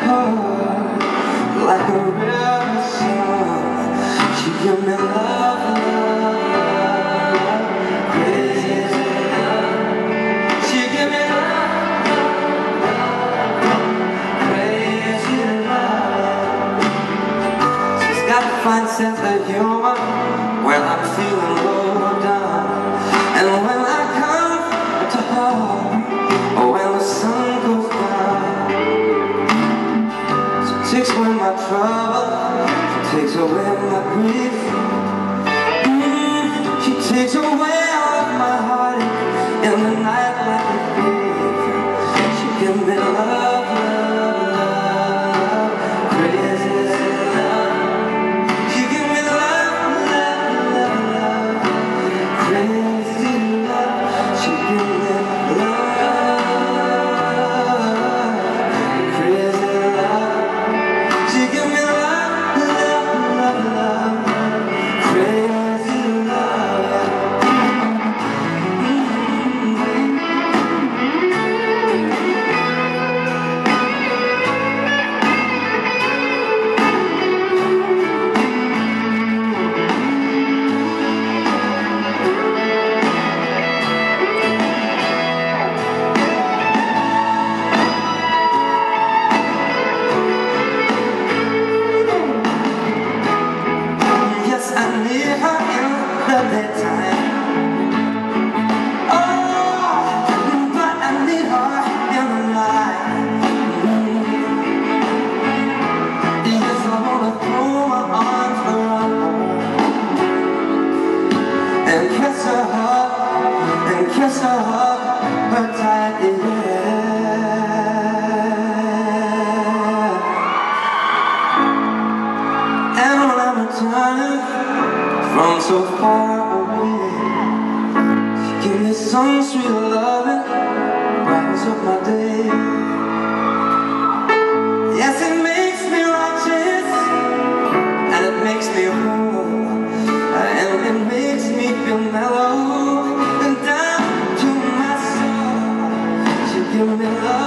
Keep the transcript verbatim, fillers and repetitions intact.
heart like a river song. She give me love, love, love, crazy love. She give me love, love, love, crazy love. She's got a fine sense of humor when I'm feeling low down, and when I come to her, or when the sun goes down. She takes away my trouble, she takes away my grief. mm, She takes away all of my heartache in the night like a thief. She gives me love, love, love, crazy love. She gives me love, love, love, love, crazy love. She gives me love, crazy love. She gives me love, love, love, love, crazy love. Yes, I need her in the daytime. Oh, but I need her in the night. Yes, I wanna throw my arms around her and kiss her hug, and kiss her hug, her tight, yeah. And when I'm returning from so far away, she give me some sweet loving, brightens up my day. Yes, it makes me righteous, and it makes me whole, and it makes me feel mellow and down to my soul. She give me love.